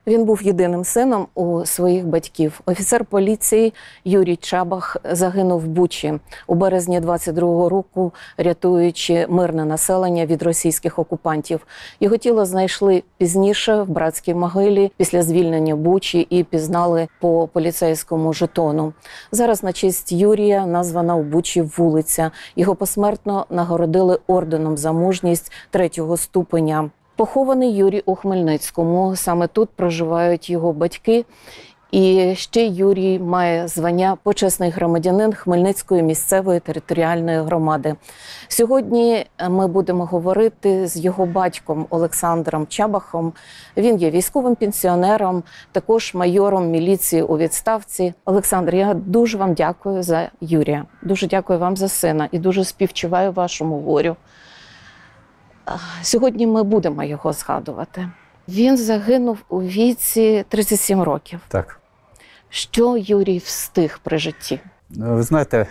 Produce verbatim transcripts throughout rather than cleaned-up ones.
Він був єдиним сином у своїх батьків. Офіцер поліції Юрій Чабах загинув в Бучі у березні двадцять другого року, рятуючи мирне населення від російських окупантів. Його тіло знайшли пізніше в братській могилі після звільнення Бучі і пізнали по поліцейському жетону. Зараз на честь Юрія названа у Бучі вулиця. Його посмертно нагородили орденом за мужність третього ступеня. Похований Юрій у Хмельницькому. Саме тут проживають його батьки. І ще Юрій має звання почесний громадянин Хмельницької місцевої територіальної громади. Сьогодні ми будемо говорити з його батьком Олександром Чабахом. Він є військовим пенсіонером, також майором міліції у відставці. Олександр, я дуже вам дякую за Юрія. Дуже дякую вам за сина і дуже співчуваю вашому горю. Сьогодні ми будемо його згадувати. Він загинув у віці тридцять сім років. Так. Що Юрій встиг при житті? Ви знаєте,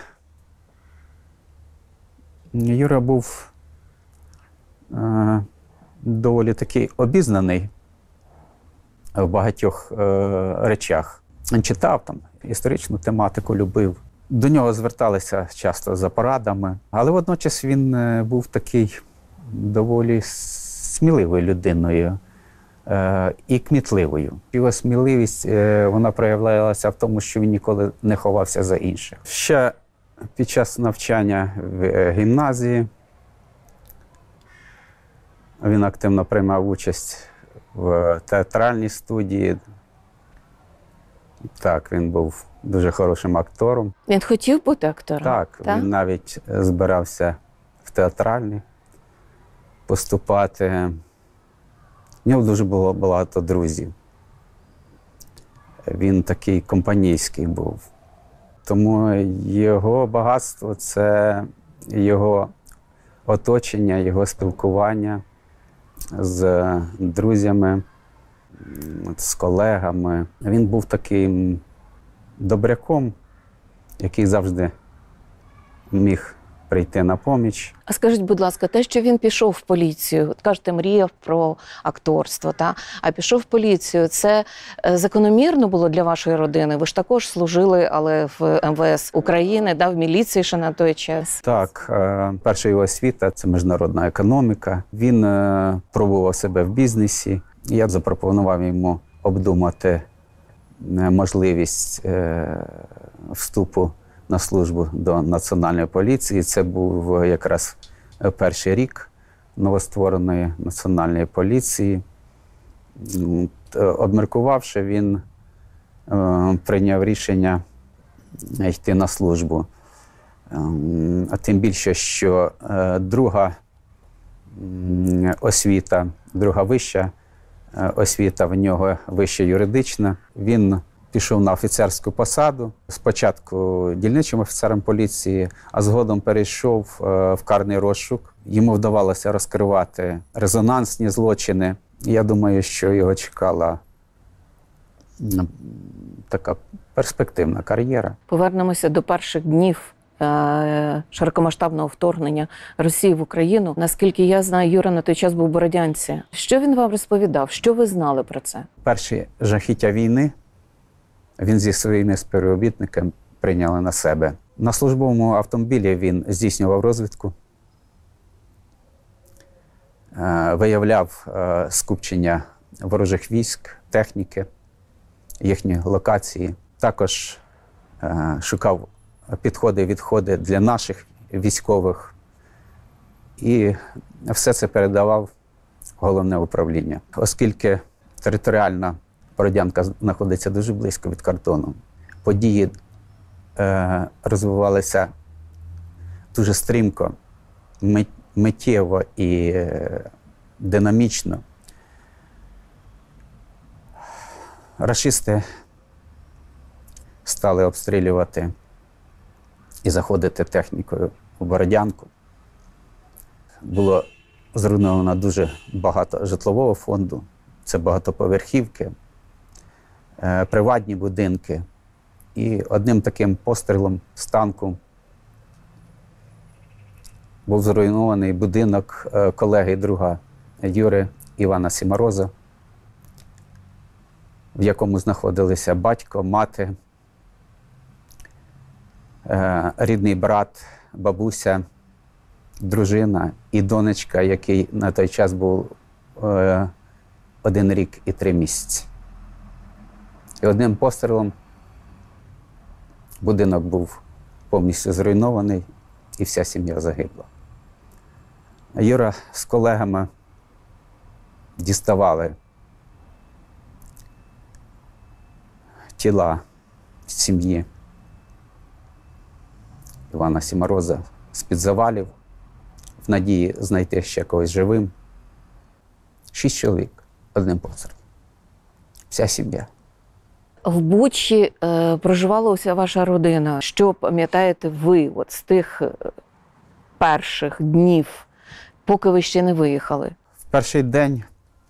Юра був е, доволі такий обізнаний в багатьох е, речах. Він читав там, історичну тематику любив. До нього зверталися часто за порадами, але водночас він е, був такий доволі сміливою людиною е, і кмітливою. Його сміливість е, вона проявлялася в тому, що він ніколи не ховався за інших. Ще під час навчання в е, гімназії він активно приймав участь в театральній студії. Так, він був дуже хорошим актором. Він хотів бути актором? Так, так? Він навіть збирався в театральний поступати. У нього дуже було багато друзів. Він такий компанійський був. Тому його багатство – це його оточення, його спілкування з друзями, з колегами. Він був таким добряком, який завжди міг прийти на поміч. А скажіть, будь ласка, те, що він пішов в поліцію, от кажете, мріяв про акторство, та? А пішов в поліцію, це закономірно було для вашої родини? Ви ж також служили, але в ем ве ес України, да, в міліції ще на той час. Так, перша його освіта – це міжнародна економіка. Він пробував себе в бізнесі. Я запропонував йому обдумати можливість вступу на службу до Національної поліції. Це був якраз перший рік новоствореної Національної поліції. Обміркувавши, він е, прийняв рішення йти на службу. Е, а тим більше, що е, друга е, освіта, друга вища е, освіта в нього вища юридична. Він пішов на офіцерську посаду, спочатку дільничим офіцером поліції, а згодом перейшов в карний розшук. Йому вдавалося розкривати резонансні злочини. Я думаю, що його чекала така перспективна кар'єра. Повернемося до перших днів е- широкомасштабного вторгнення Росії в Україну. Наскільки я знаю, Юра на той час був в Бородянці. Що він вам розповідав? Що ви знали про це? Перші жахіття війни він зі своїми співробітниками прийняли на себе. На службовому автомобілі він здійснював розвідку, виявляв скупчення ворожих військ, техніки, їхні локації. Також шукав підходи, відходи для наших військових. І все це передавав в головне управління. Оскільки територіальна Бородянка знаходиться дуже близько від кордону. Події е, розвивалися дуже стрімко, мит, миттєво і е, динамічно. Рашисти стали обстрілювати і заходити технікою у Бородянку. Було зруйновано дуже багато житлового фонду, це багатоповерхівки, приватні будинки. І одним таким пострілом з танку був зруйнований будинок колеги і друга Юри Івана Сімороза. в якому знаходилися батько, мати, е, рідний брат, бабуся, дружина і донечка, який на той час був е, один рік і три місяці. І одним пострілом будинок був повністю зруйнований, і вся сім'я загибла. Юра з колегами діставали тіла сім'ї Івана Сімороза з-під завалів в надії знайти ще когось живим. Шість чоловік одним пострілом. Вся сім'я. В Бучі е, проживала уся ваша родина. Що пам'ятаєте ви от з тих е, перших днів, поки ви ще не виїхали? В перший день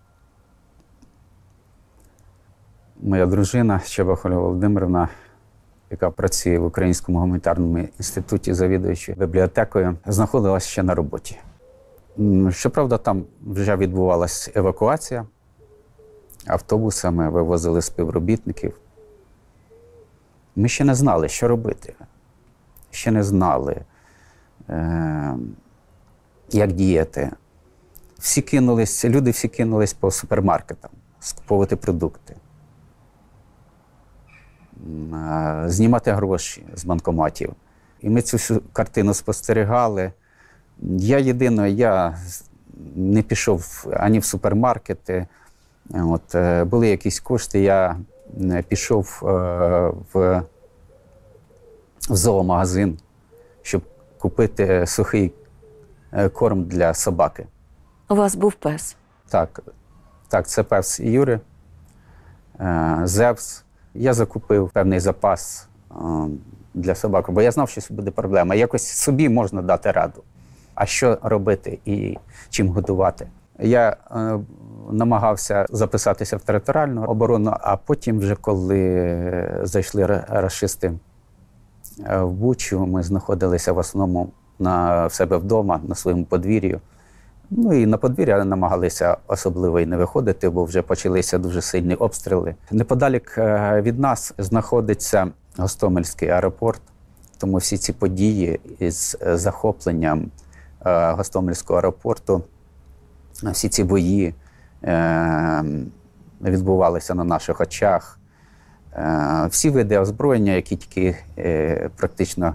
моя дружина Щебах Ольга Володимирівна, яка працює в Українському гуманітарному інституті, завідуючою бібліотекою, знаходилася ще на роботі. М, Щоправда, там вже відбувалася евакуація. Автобусами вивозили співробітників. Ми ще не знали, що робити. Ще не знали, е- як діяти. Всі кинулись, люди всі кинулись по супермаркетам, скуповувати продукти, е- знімати гроші з банкоматів. І ми цю всю картину спостерігали. Я єдине, я не пішов ані в супермаркети. От, е, були якісь кошти, я е, пішов е, в, в зоомагазин, щоб купити сухий е, корм для собаки. У вас був пес. Так, так, це пес Юри, е, Зевс. Я закупив певний запас е, для собаки, бо я знав, що це буде проблема. Якось собі можна дати раду. А що робити і чим годувати? Я е, намагався записатися в територіальну оборону, а потім вже, коли зайшли рашисти в Бучу, ми знаходилися в основному на, в себе вдома, на своєму подвір'ю. Ну і на подвір'я намагалися особливо і не виходити, бо вже почалися дуже сильні обстріли. Неподалік від нас знаходиться Гостомельський аеропорт, тому всі ці події із захопленням Гостомельського аеропорту, всі ці бої е, відбувалися на наших очах. Е, всі види озброєння, які тільки е, практично,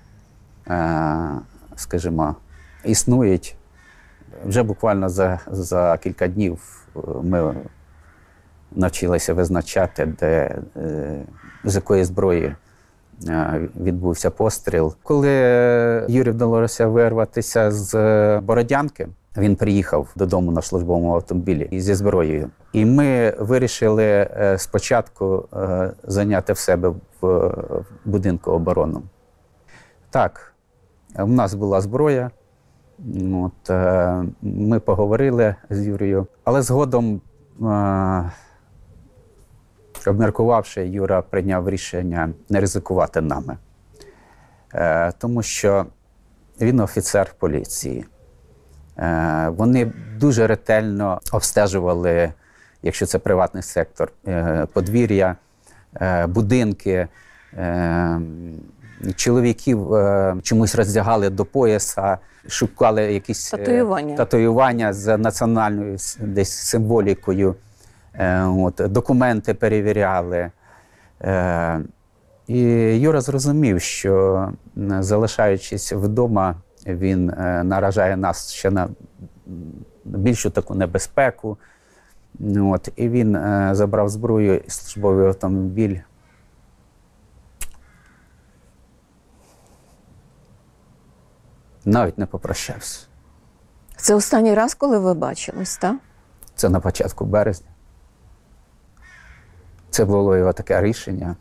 е, скажімо, існують, вже буквально за, за кілька днів ми навчилися визначати, де, е, з якої зброї е, відбувся постріл. Коли Юрі вдалося вирватися з Бородянки, він приїхав додому на службовому автомобілі зі зброєю. І ми вирішили е, спочатку е, зайняти в себе в, в будинку оборону. Так, в нас була зброя, от, е, ми поговорили з Юрією, але згодом, е, обміркувавши, Юра прийняв рішення не ризикувати нами, е, тому що він офіцер поліції. Вони дуже ретельно обстежували, якщо це приватний сектор, подвір'я, будинки. Чоловіків чомусь роздягали до пояса, шукали якісь татуювання, татуювання з національною десь символікою, от, документи перевіряли. І Юра зрозумів, що, залишаючись вдома, він е, наражає нас ще на більшу таку небезпеку. От, і він е, забрав зброю і службовий автомобіль. Навіть не попрощався. Це останній раз, коли ви бачились, так? Це на початку березня. Це було його таке рішення.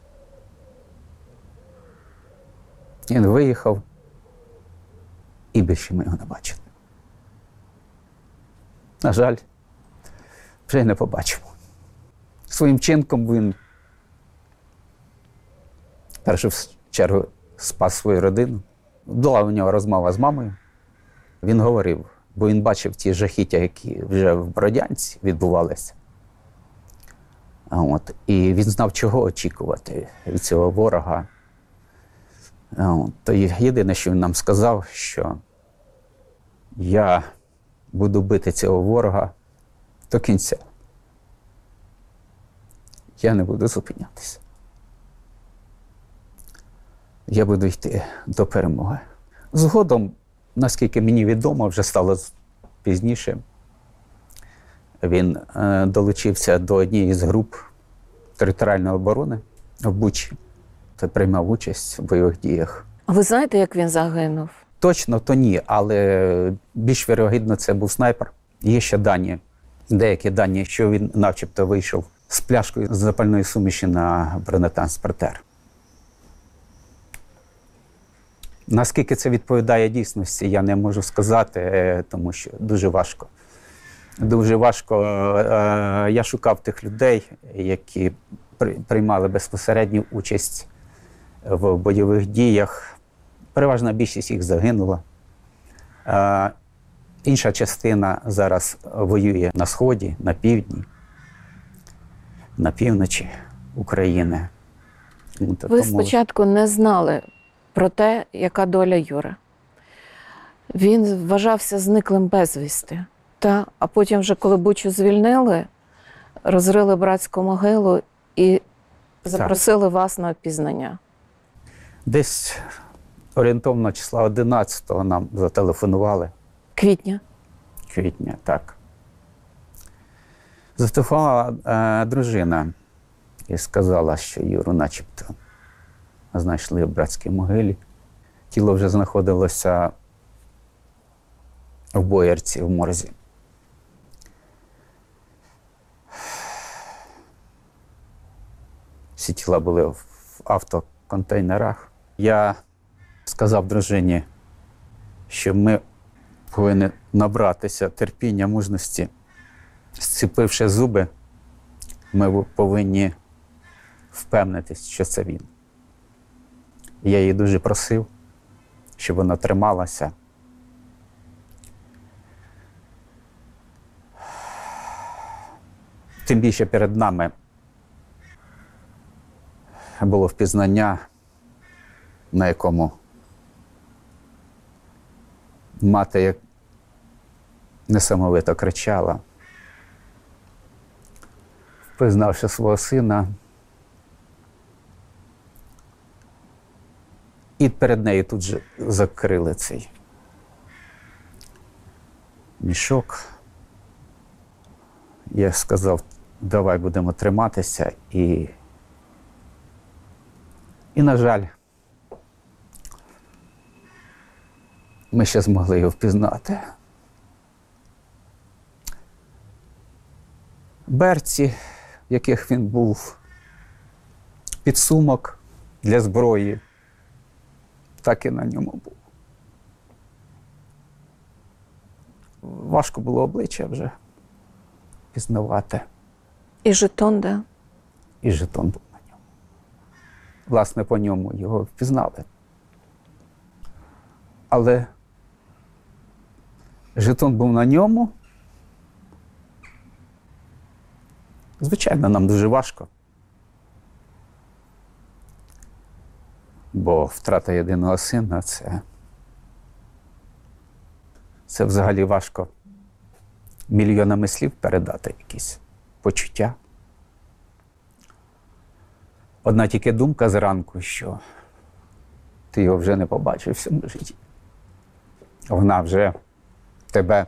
Він виїхав. І більше ми його не бачили. На жаль, вже й не побачимо. Своїм чинком він, в першу чергу, спас свою родину. Була у нього розмова з мамою. Він говорив, бо він бачив ті жахіття, які вже в Бородянці відбувалися. От. І він знав, чого очікувати від цього ворога. От. То єдине, що він нам сказав, що я буду бити цього ворога до кінця. Я не буду зупинятися. Я буду йти до перемоги. Згодом, наскільки мені відомо, вже стало пізніше, він е, долучився до однієї з груп територіальної оборони в Бучі та приймав участь в бойових діях. А ви знаєте, як він загинув? Точно то ні, але більш вірогідно це був снайпер. Є ще дані, деякі дані, що він начебто вийшов з пляшкою з запальної суміші на бронетранспортер. Наскільки це відповідає дійсності, я не можу сказати, тому що дуже важко. Дуже важко. Я шукав тих людей, які приймали безпосередню участь в бойових діях. Переважна більшість їх загинула. Інша частина зараз воює на Сході, на півдні, на півночі України. Ви Тому... спочатку не знали про те, яка доля Юри. Він вважався зниклим безвісти. Та, а потім вже, коли Бучу звільнили, розрили братську могилу і запросили так. вас на опізнання. Десь орієнтовно числа одинадцятого нам зателефонували. Квітня? Квітня, так. Зателефонувала е, дружина і сказала, що Юру начебто знайшли в братській могилі. Тіло вже знаходилося в Боярці, в морзі. Всі тіла були в автоконтейнерах. Я сказав дружині, що ми повинні набратися терпіння, мужності. Зціпивши зуби, ми повинні впевнитись, що це він. Я її дуже просив, щоб вона трималася. Тим більше перед нами було впізнання, на якому мати як несамовито кричала, впізнавши свого сина. І перед нею тут же закрили цей мішок. Я сказав, давай будемо триматися. І, і на жаль, ми ще змогли його впізнати. Берці, в яких він був, підсумок для зброї, так і на ньому був. Важко було обличчя вже пізнавати. І жетон, да? І жетон був на ньому. Власне, по ньому його впізнали. Але жетон був на ньому. Звичайно, нам дуже важко. Бо втрата єдиного сина – це, це взагалі важко мільйонами слів передати якісь почуття. Одна тільки думка зранку, що ти його вже не побачив в цьому житті. Вона вже тебе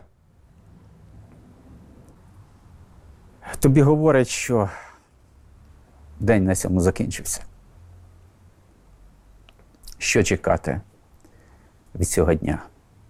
тобі говорить, що день на цьому закінчився. Що чекати від цього дня?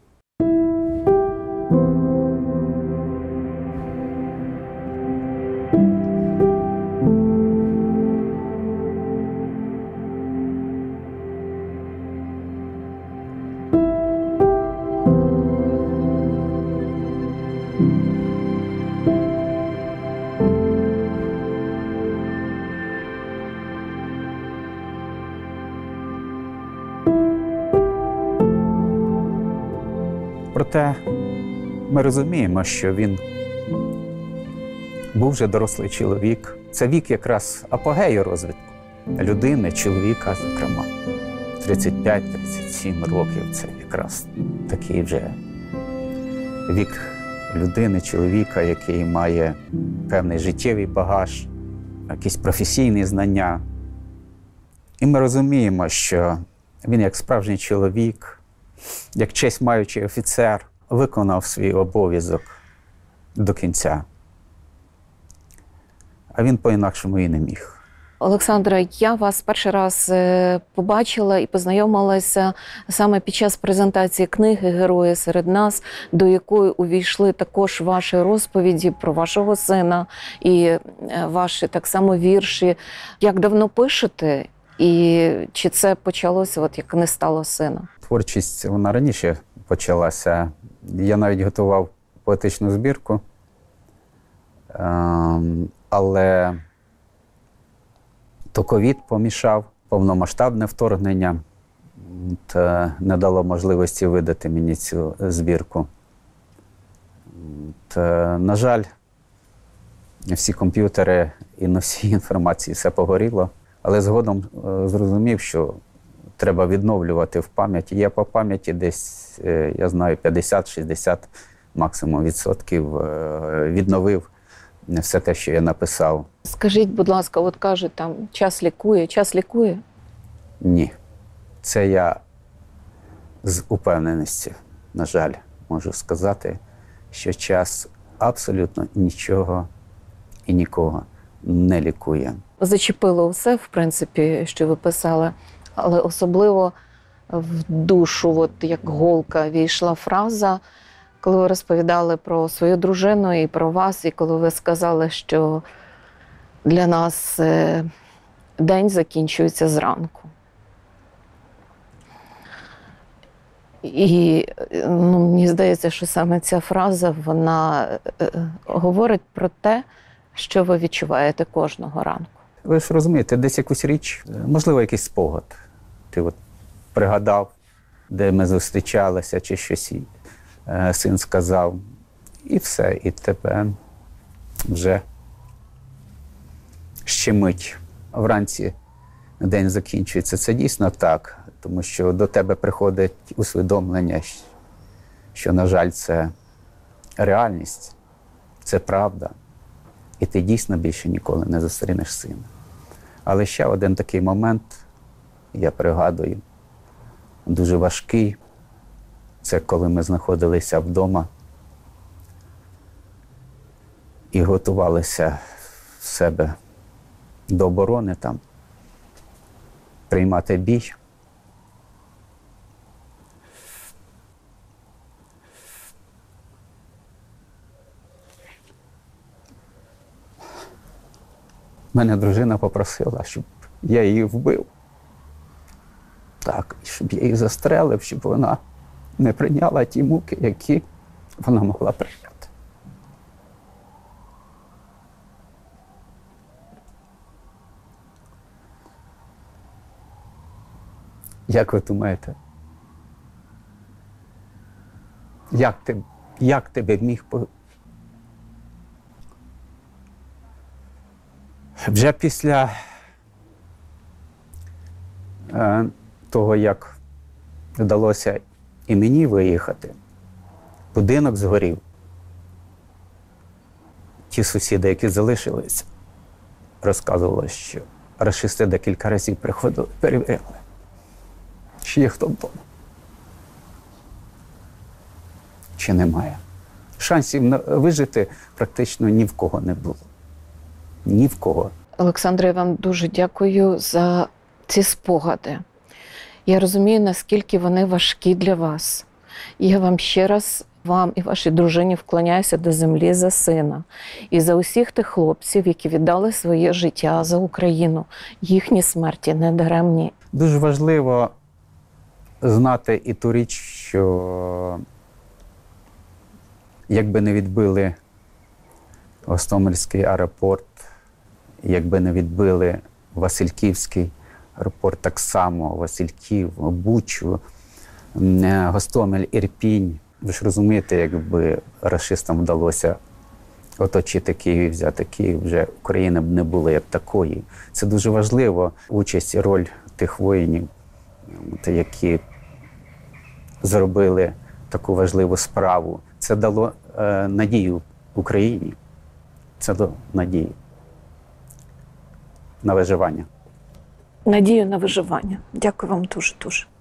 Проте ми розуміємо, що він був вже дорослий чоловік, Це вік якраз апогею розвитку людини, чоловіка, зокрема. тридцять п'ять - тридцять сім років – це якраз такий вже вік людини, чоловіка, який має певний життєвий багаж, якісь професійні знання. І ми розуміємо, що він як справжній чоловік, як честь маючий офіцер, виконав свій обов'язок до кінця. А він по-інакшому і не міг. Олександре, я вас перший раз е, побачила і познайомилася саме під час презентації книги «Герої серед нас», до якої увійшли також ваші розповіді про вашого сина і е, ваші так само вірші. Як давно пишете і чи це почалося, от як не стало сина? Творчість, вона раніше почалася. Я навіть готував поетичну збірку, ем, але то ковід помішав, повномасштабне вторгнення та не дало можливості видати мені цю збірку. Та, на жаль, всі комп'ютери і носії інформації все погоріло, але згодом е, зрозумів, що треба відновлювати в пам'яті. Я по пам'яті десь, е, я знаю, п'ятдесят-шістдесят максимум відсотків е, відновив все те, що я написав. Скажіть, будь ласка, от кажуть, там час лікує, час лікує? Ні. Це я з упевненості, на жаль, можу сказати, що час абсолютно нічого і нікого не лікує. Зачепило все, в принципі, що ви писали, але особливо в душу, от як голка, війшла фраза, коли ви розповідали про свою дружину і про вас, і коли ви сказали, що для нас е, день закінчується зранку. І ну, мені здається, що саме ця фраза, вона е, говорить про те, що ви відчуваєте кожного ранку. Ви ж розумієте, десь якусь річ, можливо, якийсь спогад. Ти от пригадав, де ми зустрічалися, чи щось е, син сказав, і все, і тебе вже щемить. Вранці день закінчується. Це дійсно так, тому що до тебе приходить усвідомлення, що, на жаль, це реальність, це правда. І ти дійсно більше ніколи не зустрінеш сина. Але ще один такий момент, я пригадую, дуже важкий. Це коли ми знаходилися вдома і готувалися в себе до оборони, там, приймати бій. Мене дружина попросила, щоб я її вбив. Так, щоб я її застрелив, щоб вона не прийняла ті муки, які вона могла прийняти. Як ви думаєте? Як ти, як тебе міг по... Вже після е, того, як вдалося і мені виїхати, будинок згорів. Ті сусіди, які залишились, розказували, що рашисти декілька разів приходили, перевіряли, чи є хто вдома, чи немає. Шансів вижити практично ні в кого не було. Ні в кого. Олександре, я вам дуже дякую за ці спогади. Я розумію, наскільки вони важкі для вас. І я вам ще раз, вам і вашій дружині вклоняюся до землі за сина. І за усіх тих хлопців, які віддали своє життя за Україну. Їхні смерті не даремні. Дуже важливо знати і ту річ, що якби не відбили Гостомельський аеропорт, якби не відбили Васильківський аеропорт, так само Васильків, Бучу, Гостомель, Ірпінь. Ви ж розумієте, якби рашистам вдалося оточити Київ, взяти Київ, вже України б не було як такої. Це дуже важливо, участь і роль тих воїнів, які зробили таку важливу справу. Це дало е, надію Україні, це дало надію на виживання. Надію на виживання. Дякую вам дуже-дуже.